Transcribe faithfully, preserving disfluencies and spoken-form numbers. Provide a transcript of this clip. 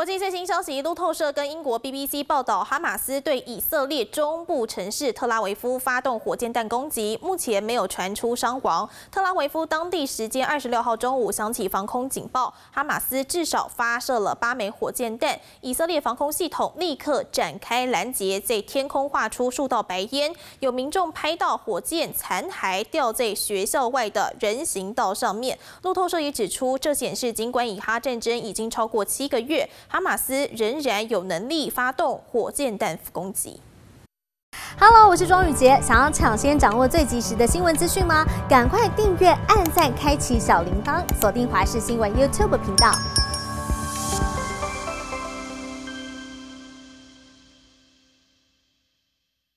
国际最新消息，路透社跟英国 B B C 报道，哈马斯对以色列中部城市特拉维夫发动火箭弹攻击，目前没有传出伤亡。特拉维夫当地时间二十六号中午响起防空警报，哈马斯至少发射了八枚火箭弹，以色列防空系统立刻展开拦截，在天空画出数道白烟。有民众拍到火箭残骸掉在学校外的人行道上面。路透社也指出，这显示尽管以哈战争已经超过七个月，哈马斯仍然有能力发动火箭弹攻击。 Hello， 我是庄宇杰。想要抢先掌握最及时的新闻资讯吗？赶快订阅、按赞、开启小铃铛，锁定华视新闻 YouTube 频道。